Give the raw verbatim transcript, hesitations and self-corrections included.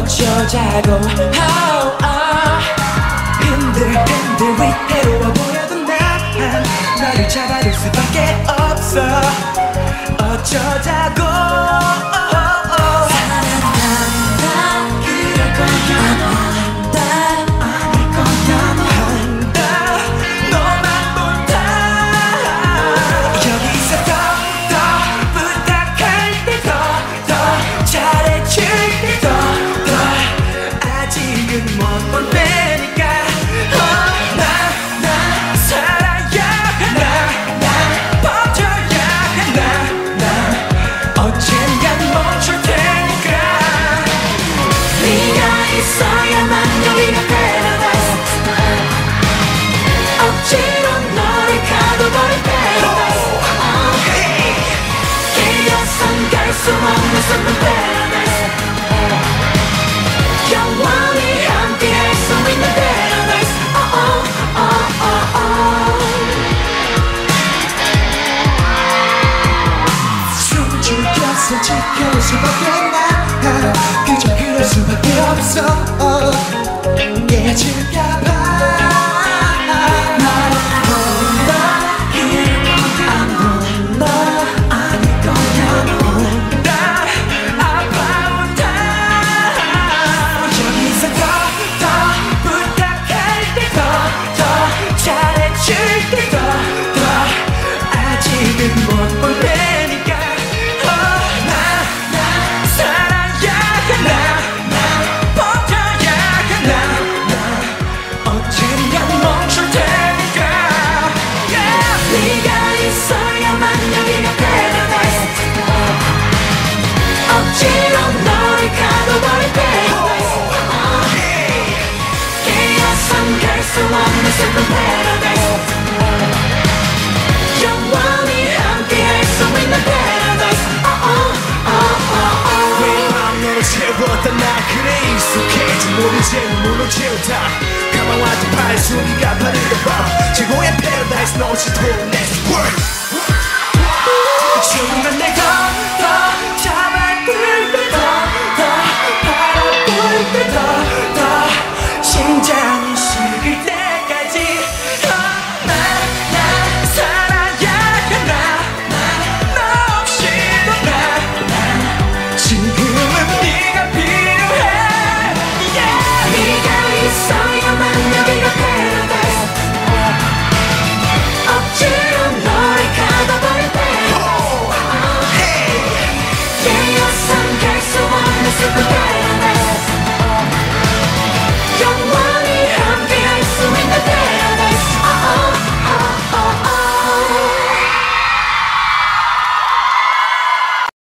어쩌자고 oh, oh. 흔들흔들 위태로워 보여도 난 너를 잡아둘 수밖에 없어 어쩌자고 oh, oh. 사랑한다 그럴 거야 한다 아닐 거야 한다 너만 본다 여기서 더 더 부탁할 때 더 더 잘해줄 때 더 더 아직은 못 볼 테니까 oh, 나, 나 살아야 나, 나 버텨야 나, 나 언젠간 멈출 테니까 네가 있어야만 여기가 paradise 억지로 너를 가둬버린 paradise 깨어선 갈 수 없는 슬픈 paradise 영원히 함께 할 수 있는 paradise oh, oh, oh, oh, oh. 숨 죽여서 지켜올 수밖에 나 그저 그럴 수밖에 없어 oh. 깨질까봐 못 볼 테니까 oh, 나, 나 살아야 나, 나 버텨야 나, 나 언젠간 멈출 테니까 yeah. 네가 있어야만 여기가 paradise 억지로 너를 가둬버린 paradise 깨어선 갈 수 없는 슬픈 paradise 영원히 함께 할 수 있는 paradise oh, oh, oh, oh. 매일 밤 너를 채웠다 나 그래 익숙해진 모든 질문을 채우다 가만 왔던 발소리가 바르다 봐 최고의 paradise 놓치도록 let's work